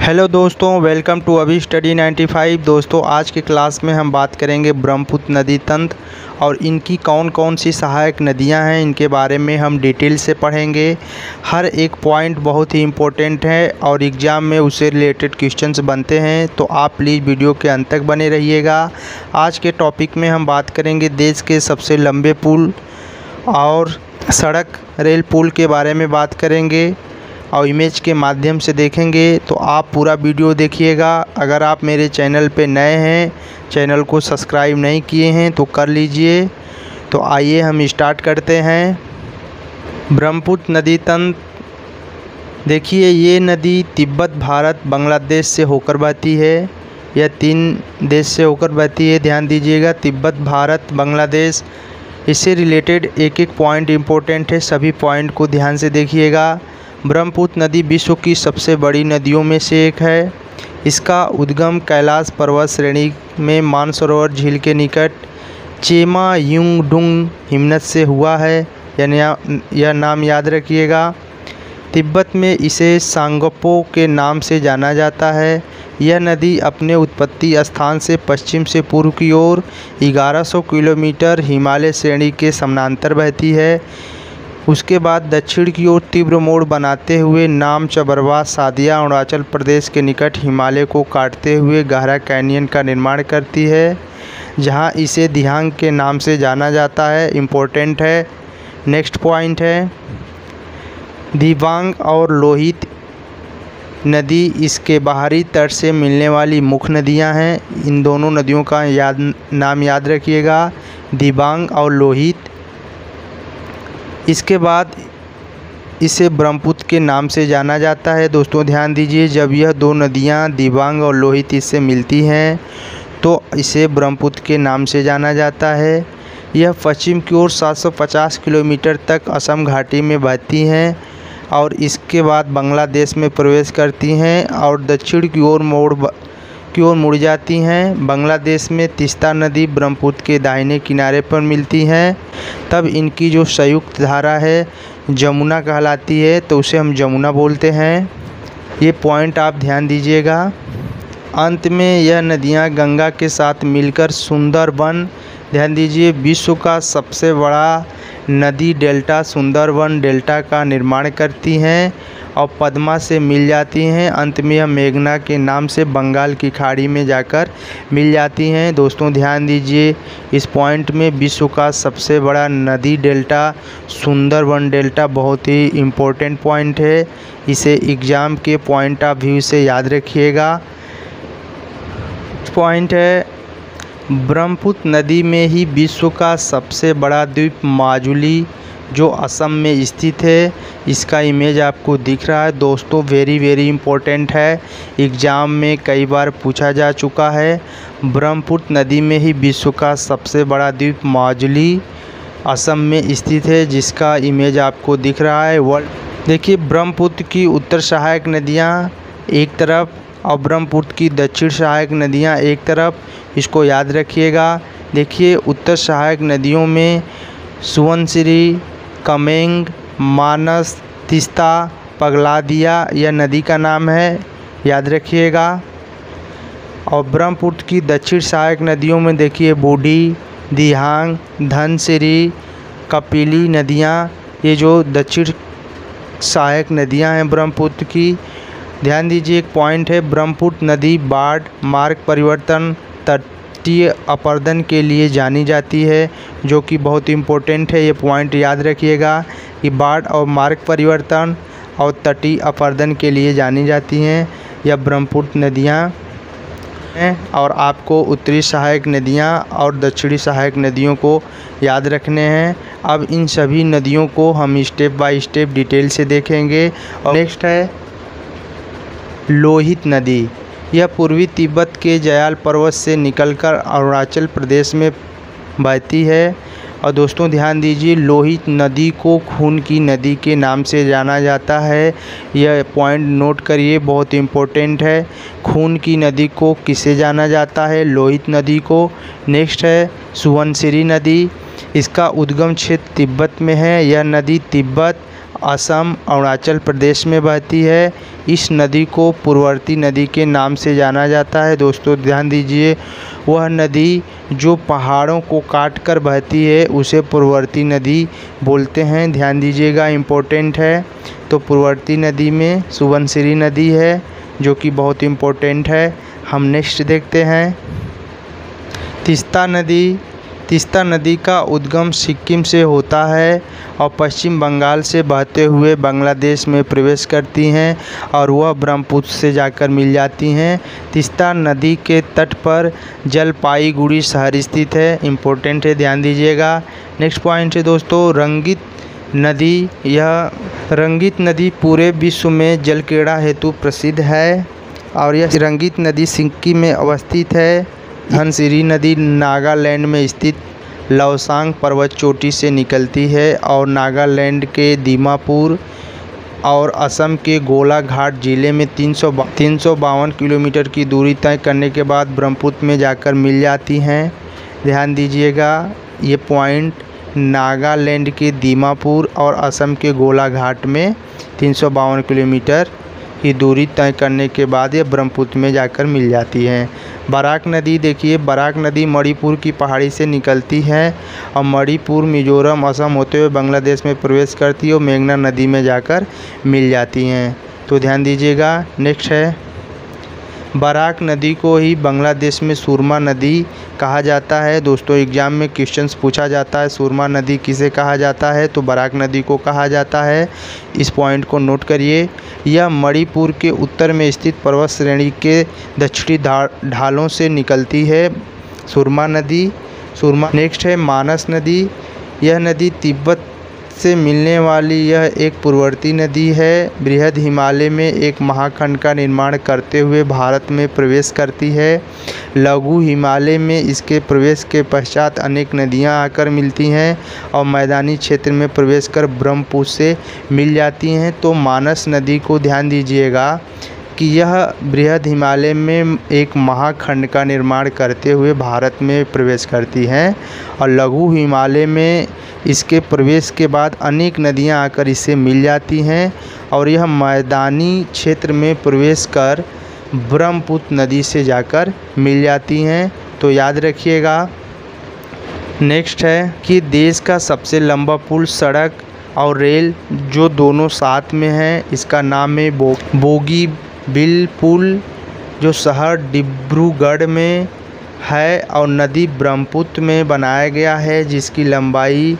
Hello दोस्तों, welcome to अभी study 95। दोस्तों, आज की क्लास में हम बात करेंगे ब्रह्मपुत्र नदी तंत्र और इनकी कौन कौन सी सहायक नदियां हैं, इनके बारे में हम डिटेल से पढ़ेंगे। हर एक पॉइंट बहुत ही इम्पोर्टेंट है और एग्ज़ाम में उससे रिलेटेड क्वेश्चंस बनते हैं, तो आप प्लीज़ वीडियो के अंत तक बने रहिएगा। आज के टॉपिक में हम बात करेंगे देश के सबसे लंबे पुल और सड़क रेल पुल के बारे में बात करेंगे और इमेज के माध्यम से देखेंगे, तो आप पूरा वीडियो देखिएगा। अगर आप मेरे चैनल पे नए हैं, चैनल को सब्सक्राइब नहीं किए हैं तो कर लीजिए। तो आइए हम स्टार्ट करते हैं। ब्रह्मपुत्र नदी तंत्र देखिए, ये नदी तिब्बत, भारत, बांग्लादेश से होकर बहती है। यह 3 देश से होकर बहती है, ध्यान दीजिएगा, तिब्बत, भारत, बांग्लादेश। इससे रिलेटेड एक एक पॉइंट इम्पोर्टेंट है, सभी पॉइंट को ध्यान से देखिएगा। ब्रह्मपुत्र नदी विश्व की सबसे बड़ी नदियों में से एक है। इसका उद्गम कैलाश पर्वत श्रेणी में मानसरोवर झील के निकट चेमा युंगडुंग हिमनद से हुआ है। यह नाम याद रखिएगा। तिब्बत में इसे सांगपो के नाम से जाना जाता है। यह नदी अपने उत्पत्ति स्थान से पश्चिम से पूर्व की ओर 1100 किलोमीटर हिमालय श्रेणी के समानांतर बहती है। उसके बाद दक्षिण की ओर तीव्र मोड़ बनाते हुए नाम चबरवा सादिया अरुणाचल प्रदेश के निकट हिमालय को काटते हुए गहरा कैनियन का निर्माण करती है, जहां इसे दिहांग के नाम से जाना जाता है। इम्पोर्टेंट है। नेक्स्ट पॉइंट है दिबांग और लोहित नदी इसके बाहरी तट से मिलने वाली मुख्य नदियां हैं। इन दोनों नदियों का नाम याद रखिएगा, दिबांग और लोहित। इसके बाद इसे ब्रह्मपुत्र के नाम से जाना जाता है। दोस्तों ध्यान दीजिए, जब यह 2 नदियां दिबांग और लोहित इससे मिलती हैं तो इसे ब्रह्मपुत्र के नाम से जाना जाता है। यह पश्चिम की ओर 750 किलोमीटर तक असम घाटी में बहती हैं और इसके बाद बांग्लादेश में प्रवेश करती हैं और दक्षिण की ओर मुड़ जाती हैं। बांग्लादेश में तीस्ता नदी ब्रह्मपुत्र के दाहिने किनारे पर मिलती हैं। तब इनकी जो संयुक्त धारा है जमुना कहलाती है, तो उसे हम जमुना बोलते हैं। ये पॉइंट आप ध्यान दीजिएगा। अंत में यह नदियां गंगा के साथ मिलकर सुंदरबन, ध्यान दीजिए, विश्व का सबसे बड़ा नदी डेल्टा सुंदरबन डेल्टा का निर्माण करती हैं और पद्मा से मिल जाती हैं। अंत में यह मेघना के नाम से बंगाल की खाड़ी में जाकर मिल जाती हैं। दोस्तों ध्यान दीजिए, इस पॉइंट में विश्व का सबसे बड़ा नदी डेल्टा सुंदरबन डेल्टा बहुत ही इम्पोर्टेंट पॉइंट है। इसे एग्ज़ाम के पॉइंट ऑफ व्यू से याद रखिएगा। पॉइंट है ब्रह्मपुत्र नदी में ही विश्व का सबसे बड़ा द्वीप माजुली, जो असम में स्थित है। इसका इमेज आपको दिख रहा है। दोस्तों वेरी इम्पोर्टेंट है, एग्ज़ाम में कई बार पूछा जा चुका है। ब्रह्मपुत्र नदी में ही विश्व का सबसे बड़ा द्वीप माजुली असम में स्थित है, जिसका इमेज आपको दिख रहा है। देखिए, ब्रह्मपुत्र की उत्तर सहायक नदियाँ एक तरफ और ब्रह्मपुत्र की दक्षिण सहायक नदियाँ एक तरफ, इसको याद रखिएगा। देखिए, उत्तर सहायक नदियों में सुबनसिरी, कमेंग, मानस, तीस्ता, पगलादिया यह नदी का नाम है, याद रखिएगा। और ब्रह्मपुत्र की दक्षिण सहायक नदियों में देखिए बूढ़ी, दिहांग, धनसिरी, कपिली नदियाँ, ये जो दक्षिण सहायक नदियाँ हैं ब्रह्मपुत्र की। ध्यान दीजिए, एक पॉइंट है, ब्रह्मपुत्र नदी बाढ़, मार्ग परिवर्तन, तटीय अपरदन के लिए जानी जाती है, जो कि बहुत इम्पोर्टेंट है। ये पॉइंट याद रखिएगा कि बाढ़ और मार्ग परिवर्तन और तटीय अपरदन के लिए जानी जाती हैं यह ब्रह्मपुत्र नदियाँ हैं। और आपको उत्तरी सहायक नदियाँ और दक्षिणी सहायक नदियों को याद रखने हैं। अब इन सभी नदियों को हम स्टेप बाय स्टेप डिटेल से देखेंगे। और नेक्स्ट है लोहित नदी। यह पूर्वी तिब्बत के जयाल पर्वत से निकलकर अरुणाचल प्रदेश में बहती है। और दोस्तों ध्यान दीजिए, लोहित नदी को खून की नदी के नाम से जाना जाता है। यह पॉइंट नोट करिए, बहुत इम्पोर्टेंट है। खून की नदी को किसे जाना जाता है? लोहित नदी को। नेक्स्ट है सुबनसिरी नदी। इसका उद्गम क्षेत्र तिब्बत में है। यह नदी तिब्बत, असम अरुणाचल प्रदेश में बहती है। इस नदी को पूर्ववर्ती नदी के नाम से जाना जाता है। दोस्तों ध्यान दीजिए, वह नदी जो पहाड़ों को काट कर बहती है उसे पूर्ववर्ती नदी बोलते हैं। ध्यान दीजिएगा, इम्पोर्टेंट है। तो पूर्ववर्ती नदी में सुबनसिरी नदी है जो कि बहुत इम्पोर्टेंट है। हम नेक्स्ट देखते हैं तीस्ता नदी। तीस्ता नदी का उद्गम सिक्किम से होता है और पश्चिम बंगाल से बहते हुए बांग्लादेश में प्रवेश करती हैं और वह ब्रह्मपुत्र से जाकर मिल जाती हैं। तीस्ता नदी के तट पर जलपाईगुड़ी शहर स्थित है। इम्पोर्टेंट है, ध्यान दीजिएगा। नेक्स्ट पॉइंट है दोस्तों रंगित नदी। यह रंगित नदी पूरे विश्व में जलक्रीड़ा हेतु प्रसिद्ध है और यह रंगित नदी सिक्किम में अवस्थित है। धनसिरी नदी नागालैंड में स्थित लवसांग पर्वत चोटी से निकलती है और नागालैंड के दीमापुर और असम के गोलाघाट जिले में 352 किलोमीटर की दूरी तय करने के बाद ब्रह्मपुत्र में जाकर मिल जाती हैं। ध्यान दीजिएगा, ये पॉइंट नागालैंड के दीमापुर और असम के गोलाघाट में 352 किलोमीटर की दूरी तय करने के बाद ये ब्रह्मपुत्र में जाकर मिल जाती हैं। बराक नदी देखिए, बराक नदी मणिपुर की पहाड़ी से निकलती है और मणिपुर, मिजोरम, असम होते हुए बांग्लादेश में प्रवेश करती है और मेघना नदी में जाकर मिल जाती हैं। तो ध्यान दीजिएगा। नेक्स्ट है बराक नदी को ही बांग्लादेश में सुरमा नदी कहा जाता है। दोस्तों एग्जाम में क्वेश्चंस पूछा जाता है सुरमा नदी किसे कहा जाता है, तो बराक नदी को कहा जाता है। इस पॉइंट को नोट करिए। यह मणिपुर के उत्तर में स्थित पर्वत श्रेणी के दक्षिणी ढालों से निकलती है सुरमा नदी। नेक्स्ट है मानस नदी। यह नदी तिब्बत से मिलने वाली यह एक पूर्ववर्ती नदी है। बृहद हिमालय में एक महाखंड का निर्माण करते हुए भारत में प्रवेश करती है। लघु हिमालय में इसके प्रवेश के पश्चात अनेक नदियां आकर मिलती हैं और मैदानी क्षेत्र में प्रवेश कर ब्रह्मपुत्र से मिल जाती हैं। तो मानस नदी को ध्यान दीजिएगा कि यह बृहद हिमालय में एक महाखंड का निर्माण करते हुए भारत में प्रवेश करती हैं और लघु हिमालय में इसके प्रवेश के बाद अनेक नदियां आकर इससे मिल जाती हैं और यह मैदानी क्षेत्र में प्रवेश कर ब्रह्मपुत्र नदी से जाकर मिल जाती हैं। तो याद रखिएगा। नेक्स्ट है कि देश का सबसे लंबा पुल, सड़क और रेल जो दोनों साथ में हैं, इसका नाम है बोगीबिल पुल, जो शहर डिब्रूगढ़ में है और नदी ब्रह्मपुत्र में बनाया गया है, जिसकी लंबाई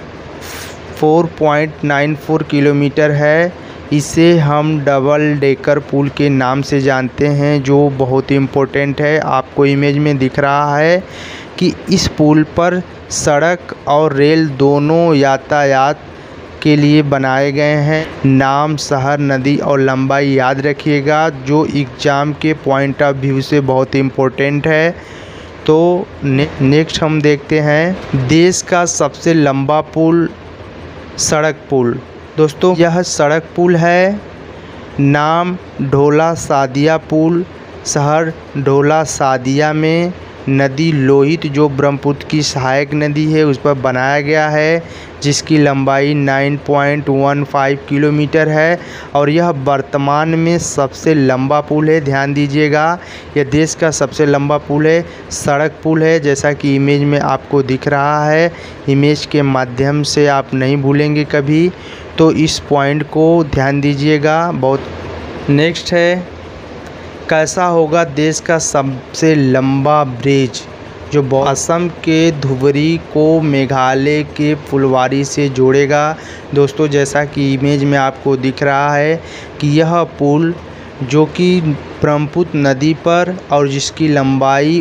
4.94 किलोमीटर है। इसे हम डबल डेकर पुल के नाम से जानते हैं, जो बहुत इम्पोर्टेंट है। आपको इमेज में दिख रहा है कि इस पुल पर सड़क और रेल दोनों यातायात के लिए बनाए गए हैं। नाम, शहर, नदी और लंबाई याद रखिएगा, जो एग्ज़ाम के पॉइंट ऑफ व्यू से बहुत इम्पोर्टेंट है। तो नेक्स्ट हम देखते हैं देश का सबसे लंबा पुल, सड़क पुल। दोस्तों यह सड़क पुल है। नाम ढोला सादिया पुल, शहर ढोला सादिया में, नदी लोहित जो ब्रह्मपुत्र की सहायक नदी है उस पर बनाया गया है, जिसकी लंबाई 9.15 किलोमीटर है और यह वर्तमान में सबसे लंबा पुल है। ध्यान दीजिएगा, यह देश का सबसे लंबा पुल है, सड़क पुल है, जैसा कि इमेज में आपको दिख रहा है। इमेज के माध्यम से आप नहीं भूलेंगे कभी, तो इस पॉइंट को ध्यान दीजिएगा बहुत। नेक्स्ट है कैसा होगा देश का सबसे लंबा ब्रिज, जो असम के धुबरी को मेघालय के फुलवारी से जोड़ेगा। दोस्तों जैसा कि इमेज में आपको दिख रहा है कि यह पुल जो कि ब्रह्मपुत्र नदी पर और जिसकी लंबाई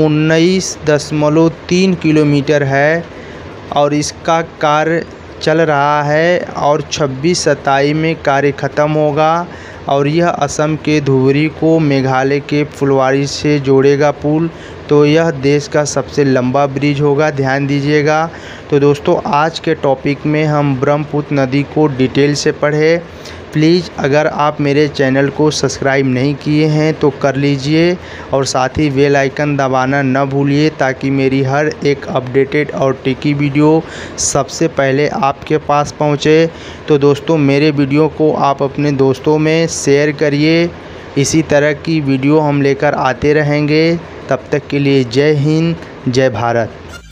19.3 किलोमीटर है और इसका कार्य चल रहा है और 26/27 में कार्य ख़त्म होगा और यह असम के धुबरी को मेघालय के फुलवारी से जोड़ेगा पुल। तो यह देश का सबसे लंबा ब्रिज होगा, ध्यान दीजिएगा। तो दोस्तों आज के टॉपिक में हम ब्रह्मपुत्र नदी को डिटेल से पढ़े। प्लीज़ अगर आप मेरे चैनल को सब्सक्राइब नहीं किए हैं तो कर लीजिए और साथ ही बेल आइकन दबाना न भूलिए, ताकि मेरी हर एक अपडेटेड और टिकी वीडियो सबसे पहले आपके पास पहुंचे। तो दोस्तों, मेरे वीडियो को आप अपने दोस्तों में शेयर करिए। इसी तरह की वीडियो हम लेकर आते रहेंगे। तब तक के लिए जय हिंद, जय भारत।